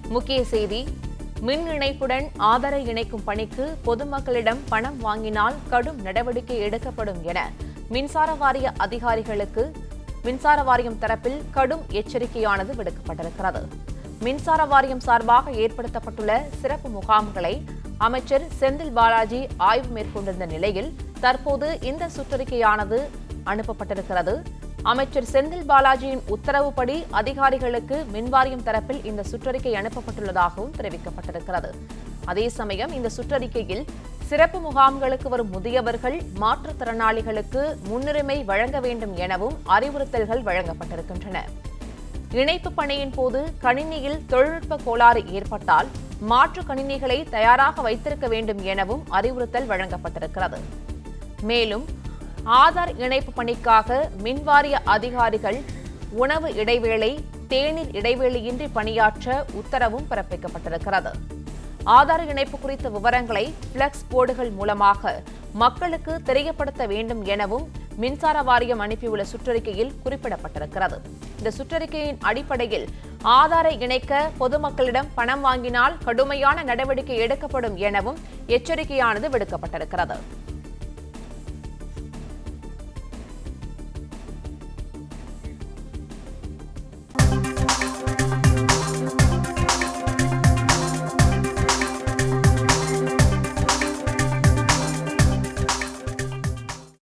முக்கிய செய்தி: மின் இணைப்புடன் ஆதாரை இணைக்கும் பணிக்கு பொதுமக்களிடம் பணம் வாங்கினால் கடும் நடவடிக்கை எடுக்கப்படும் என மின்சார வாரிய அதிகாரிகளுக்கு மின்சார வாரியம் தரப்பில் கடும் எச்சரிக்கையானது விடுக்கப்பட்டிருக்கிறது. மின்சார வாரியம் சார்பாக ஏற்படுத்தப்பட்டுள்ள சிறப்பு முகாம்களை அமைச்சர் செந்தில் பாலாஜி ஆய்வு மேற்கொண்டிருந்த நிலையில் தற்போது இந்த சுற்றறிக்கையானது அனுப்பப்பட்டிருக்கிறது. அமைச்சர் செந்தில் பாலாஜியின் உத்தரவுப்படி அதிகாரிகளுக்கு மின்வாரியம் தரப்பில் இந்த சுற்றறிக்கை அனுப்பப்பட்டுள்ளதாகவும் தெரிவிக்கப்பட்டிருக்கிறது. அதே சமயம் இந்த சுற்றறிக்கையில் சிறப்பு முகாம்களுக்கு வரும் முதியவர்கள், மாற்றுத்திறனாளிகளுக்கு முன்னுரிமை வழங்க வேண்டும் எனவும் அறிவுறுத்தல்கள் வழங்கப்பட்டிருக்கின்றன. இணைப்பு பணியின் போது கணினியில் தொழில்நுட்ப கோளாறு ஏற்பட்டால் மாற்று கணினிகளை தயாராக வைத்திருக்க வேண்டும் எனவும் அறிவுறுத்தல் வழங்கப்பட்டிருக்கிறது. மேலும் ஆதார் இணைப்பு பணிக்காக மின்வாரிய அதிகாரிகள் உணவு இடைவேளை, தேநீர் இடைவேளையின்றி பணியாற்ற உத்தரவும் பிறப்பிக்கப்பட்டிருக்கிறது. ஆதார் இணைப்பு குறித்த விவரங்களை பிளக்ஸ் போர்டுகள் மூலமாக மக்களுக்கு தெரியப்படுத்த வேண்டும் எனவும் மின்சார வாரியம் அனுப்பியுள்ள சுற்றறிக்கையில் குறிப்பிடப்பட்டிருக்கிறது. இந்த சுற்றறிக்கையின் அடிப்படையில் ஆதாரை இணைக்க பொதுமக்களிடம் பணம் வாங்கினால் கடுமையான நடவடிக்கை எடுக்கப்படும் எனவும் எச்சரிக்கையானது விடுக்கப்பட்டிருக்கிறது.